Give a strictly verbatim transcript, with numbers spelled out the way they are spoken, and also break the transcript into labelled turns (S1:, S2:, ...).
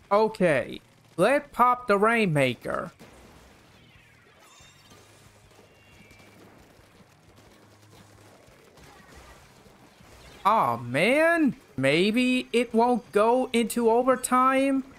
S1: Okay, let's pop the Rainmaker. Aw, man. Maybe it won't go into overtime?